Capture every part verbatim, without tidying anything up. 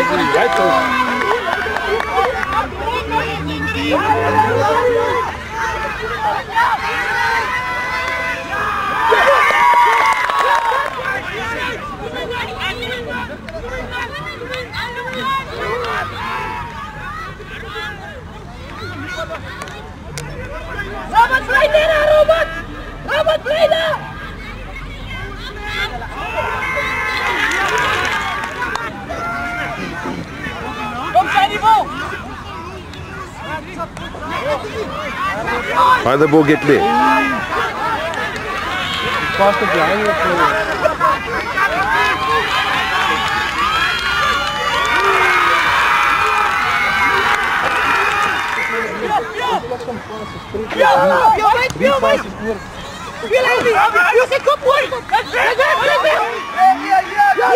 Robert, play na, Robert! Robert, play na! Kom, Shiny Bo! How the ball get there? Past the blind. Speel mij! Speel hij niet! Je zit op hoor! Ja!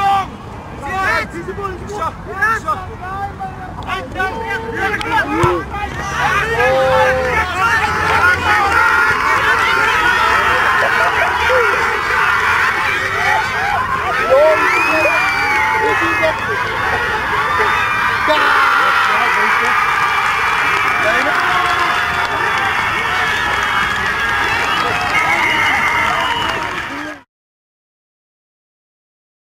Hoe lang?